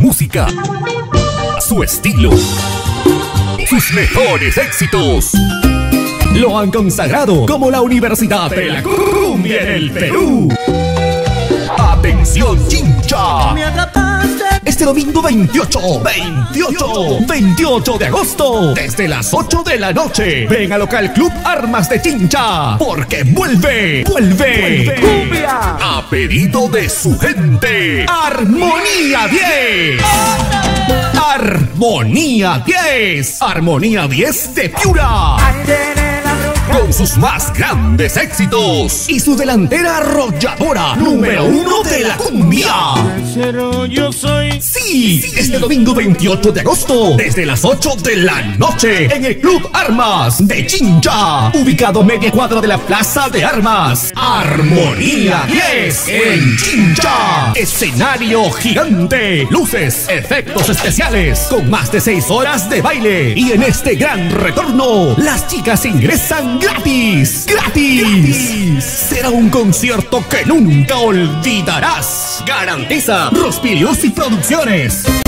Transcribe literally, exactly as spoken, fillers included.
música, su estilo, sus mejores éxitos lo han consagrado como la Universidad de la Cumbia en el Perú. ¡Atención, Chincha! Este domingo veintiocho, veintiocho, veintiocho de agosto, desde las ocho de la noche, ven al local Club Armas de Chincha, porque vuelve, vuelve, vuelve cumbia a pedido de su gente. Armonía diez. Armonía diez. Armonía diez de Piura. Con sus más grandes éxitos y su delantera arrolladora, número uno de la cumbia. Yo soy. Sí, este domingo veintiocho de agosto, desde las ocho de la noche, en el Club Armas de Chincha, ubicado media cuadra de la Plaza de Armas. Armonía diez en Chincha. Escenario gigante, luces, efectos especiales, con más de seis horas de baile. Y en este gran retorno, las chicas ingresan gratis, gratis, gratis. Será un concierto que nunca olvidarás. Garantiza Rospirius y Producciones.